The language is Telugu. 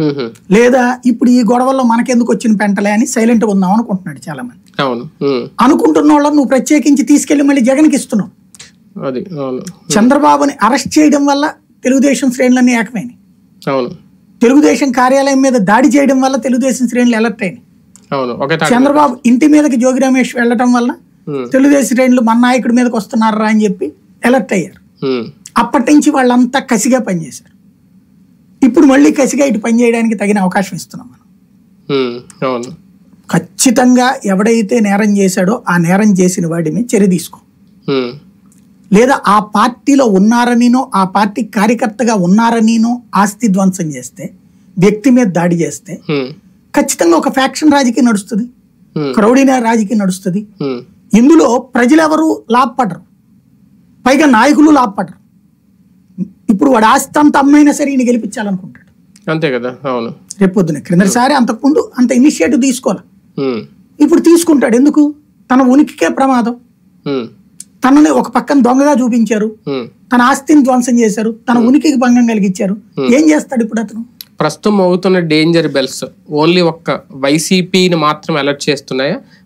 లేదా ఇప్పుడు ఈ గొడవల్లో మనకెందుకు వచ్చిన పెంటలే అని సైలెంట్ గా ఉందాం అనుకుంటున్నాడు చాలా మంది. అనుకుంటున్న వాళ్ళని నువ్వు ప్రత్యేకించి తీసుకెళ్లి మళ్ళీ జగన్కి ఇస్తున్నావు. చంద్రబాబుని అరెస్ట్ చేయడం వల్ల తెలుగుదేశం శ్రేణులన్నీ ఏకమైనవి. తెలుగుదేశం కార్యాలయం మీద దాడి చేయడం వల్ల తెలుగుదేశం శ్రేణులు ఎలర్ట్ అయినాయి. చంద్రబాబు ఇంటి మీదకి జోగి రమేష్ వెళ్ళటం వల్ల తెలుగుదేశం శ్రేణులు మన నాయకుడి మీదకి వస్తున్నారా అని చెప్పి ఎలర్ట్ అయ్యారు. అప్పటి నుంచి వాళ్ళంతా కసిగా పనిచేశారు. ఇప్పుడు మళ్ళీ కసిగా ఇటు పనిచేయడానికి తగిన అవకాశం ఇస్తున్నాం మనం. ఖచ్చితంగా ఎవడైతే నేరం చేశాడో ఆ నేరం చేసిన వాడిని చర్య తీసుకో. లేదా ఆ పార్టీలో ఉన్నారనినో ఆ పార్టీ కార్యకర్తగా ఉన్నారనినో ఆస్తి ధ్వంసం చేస్తే, వ్యక్తి మీద దాడి చేస్తే ఖచ్చితంగా ఒక ఫ్యాక్షన్ రాజకీయం నడుస్తుంది, క్రౌడీ రాజకీయం నడుస్తుంది. ఇందులో ప్రజలెవరు లాభపడరు, పైగా నాయకులు లాభపడరు. ఇప్పుడు వాడు ఆస్తి అంత అమ్మైనా సరే ఈయన గెలిపించాలనుకుంటాడు. అంతే కదా. అవును. రేపొద్దున క్రిందసారి అంతకుముందు అంత ఇనిషియేటివ్ తీసుకోవాలి, ఇప్పుడు తీసుకుంటాడు. ఎందుకు? తన ఉనికికే ప్రమాదం. తనని ఒక పక్కన దొంగగా చూపించారు, తన ఆస్తిని ధ్వంసం చేశారు, తన ఉనికికి భంగం కలిగించారు. ఏం చేస్తాడు ఇప్పుడు అతను? ప్రస్తుతం అవుతున్న డేంజర్ బెల్స్ ఓన్లీ ఒక్క వైసీపీని మాత్రం అలర్ట్ చేస్తున్నాయా,